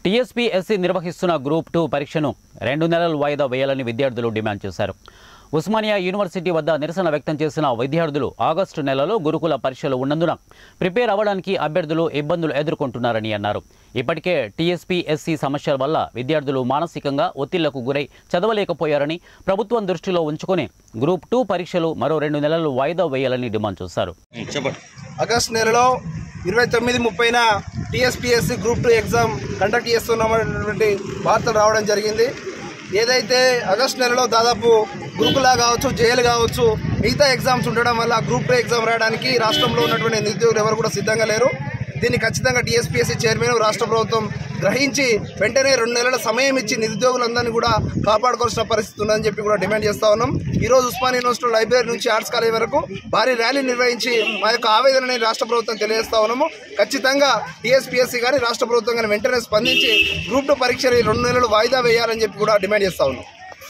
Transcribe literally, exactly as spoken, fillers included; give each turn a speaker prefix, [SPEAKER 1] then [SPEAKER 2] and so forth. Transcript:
[SPEAKER 1] TSPSC నిర్వహిస్తున్న group two పరీక్షను రెండు నెలలు వాయిదా వేయాలని విద్యార్థులు డిమాండ్ చేశారు. ఉస్మానియా యూనివర్సిటీ వద్ద నిరసన వ్యక్తం చేసిన విద్యార్థులు ఆగస్టు నెలలో గురుకుల పరీక్షలు ఉన్నందున ప్రిపేర్ అవ్వడానికి అభ్యర్థులు ఇబ్బందులు ఎదుర్కొంటున్నారని అన్నారు. ఇప్పటికే టీఎస్పీఎస్సీ సమస్యల వల్ల విద్యార్థులు మానసికంగా ఒత్తిళ్లకు గురై చదవలేకపోయారని ప్రభుత్వం దృష్టిలో ఉంచుకొని గ్రూప్ టూ పరీక్షలు మరో రెండు నెలలు వాయిదా వేయాలని డిమాండ్ చేశారు.
[SPEAKER 2] ఆగస్టు నెలలో ఇరవై తొమ్మిది ముప్పైన TSPSC group two exam conduct చేస్తున్నటువంటి వార్తలు రావడం జరిగింది. ఏదైతే ఆగస్టు నెలలో దాదాపు గురుకులా కావచ్చు, జేఎల్ కావచ్చు, మిగతా ఎగ్జామ్స్ ఉండడం వల్ల గ్రూప్ టూ ఎగ్జామ్ రాయడానికి రాష్ట్రంలో ఉన్నటువంటి నిరుద్యోగులు ఎవరు కూడా సిద్ధంగా లేరు. దీన్ని ఖచ్చితంగా టీఎస్పీఎస్సీ చైర్మన్ రాష్ట్ర ప్రభుత్వం గ్రహించి వెంటనే రెండు నెలల సమయం ఇచ్చి నిరుద్యోగులందరినీ కూడా కాపాడుకోవాల్సిన పరిస్థితి ఉందని చెప్పి కూడా డిమాండ్ చేస్తా ఉన్నాం. ఈరోజు ఉస్మానియా యూనివర్సిటీ లైబ్రరీ నుంచి ఆర్ట్స్ కాలేజ్ వరకు భారీ ర్యాలీ నిర్వహించి మా యొక్క ఆవేదనని రాష్ట్ర ప్రభుత్వం తెలియజేస్తా ఉన్నాము. ఖచ్చితంగా టీఎస్పీఎస్సీ కానీ రాష్ట్ర ప్రభుత్వం కానీ వెంటనే స్పందించి గ్రూప్ టూ పరీక్షలు రెండు నెలలు వాయిదా వేయాలని చెప్పి కూడా డిమాండ్ చేస్తా ఉన్నాం.